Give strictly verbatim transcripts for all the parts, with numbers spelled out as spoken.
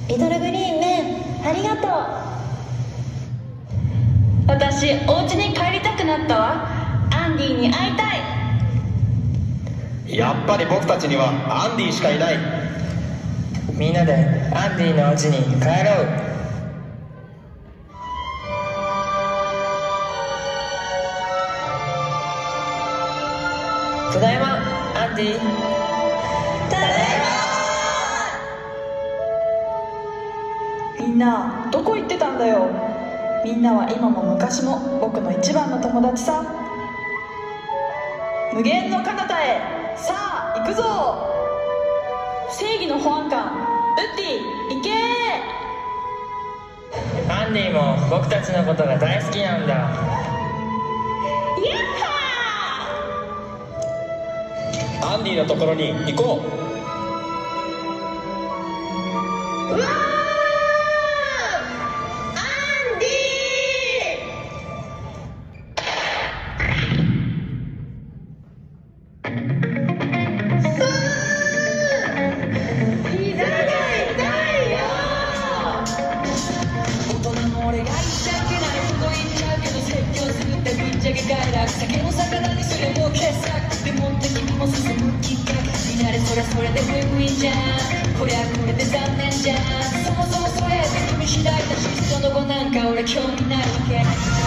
ミドルグリーンね、ありがとう。 私お家に帰りたくなったわ。アンディに会いたい。 やっぱり僕たちにはアンディしかいない。 みんなでアンディのお家に帰ろう。ただいまアンディ。 ただいま。みんなどこ行ってたんだよ。みんなは今も昔も僕の一番の友達さ。無限の彼方へさあ行くぞ。正義の保安官ウッディ行けアンディも僕たちのことが大好きなんだ。 ー。やっはアンディのところに行こう。 ー。うわー、 酒の魚にそれも傑作でもって君も進むきっかけになれ。それそれでウィンウィンじゃん。こりゃこれで残念じゃん。そもそもそれで君次第だし、その後なんか俺興味ないわけ。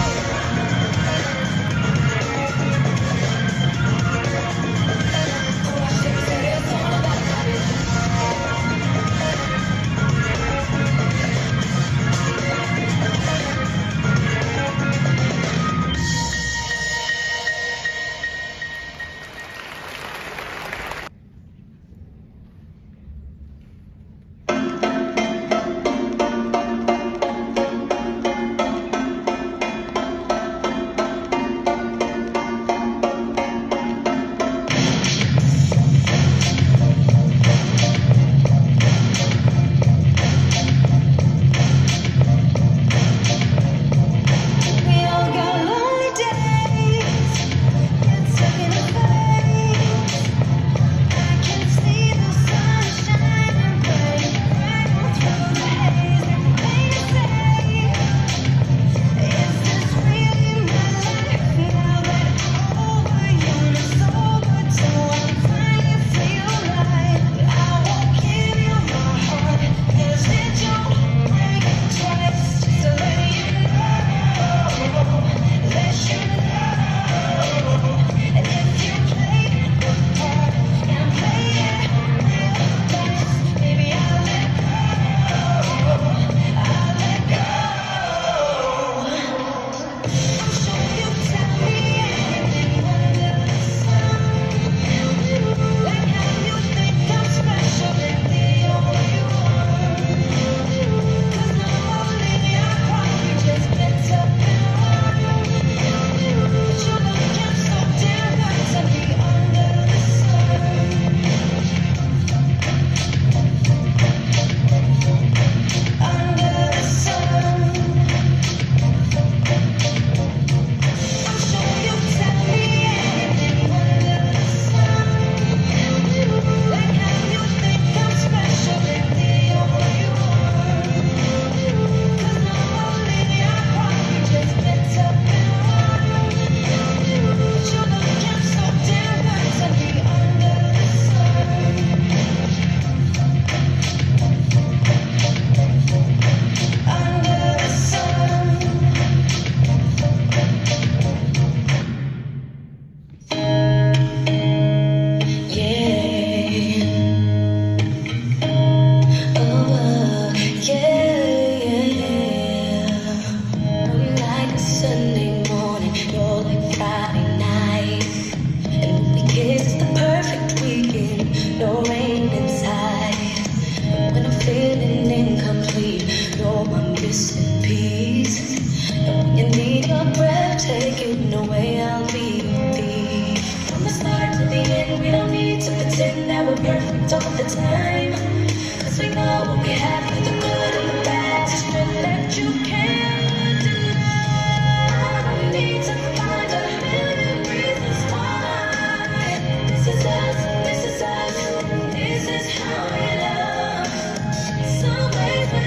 Perfect all the time, 'cause we know what we have, the good and the bad, the strength that you can't deny. I need to find a million reasons why. This is us, this is us, this is how we love. Some ways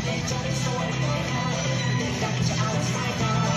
だけじゃ合わせないか